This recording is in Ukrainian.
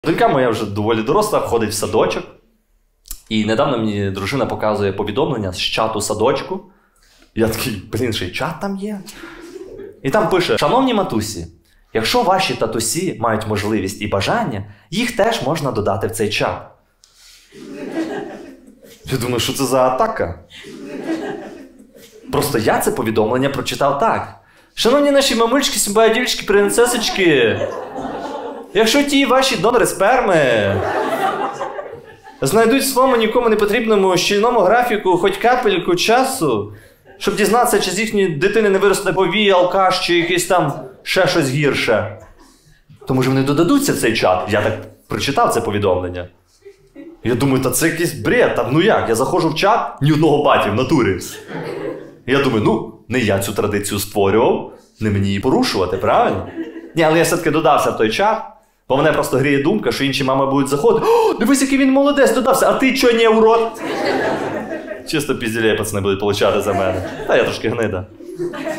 Донька моя вже доволі доросла, ходить в садочок. І недавно мені дружина показує повідомлення з чату садочку. Я такий, блін, ще й чат там є. І там пише: шановні матусі, якщо ваші татусі мають можливість і бажання, їх теж можна додати в цей чат. Я думаю, що це за атака? Просто я це повідомлення прочитав так. Шановні наші мамульчики, симпатічки, принцесочки, якщо ті ваші донори сперми знайдуть в своєму нікому не потрібному щільному графіку хоч капельку часу, щоб дізнатися, чи з їхньої дитини не виросте повій, алкаш, чи якийсь там ще щось гірше, то може вони додадуться в цей чат? Я так прочитав це повідомлення. Я думаю, та це якийсь бред, там, ну як? Я заходжу в чат, ні одного баті в натурі. Я думаю, ну, не я цю традицію створював, не мені її порушувати, правильно? Ні, але я все-таки додався в той чат, бо мене просто гріє думка, що інші мами будуть заходити. О, дивись, який він молодець, додався, а ти чого не урод? Чисто пізділей пацани будуть получати за мене. Та я трошки гнида.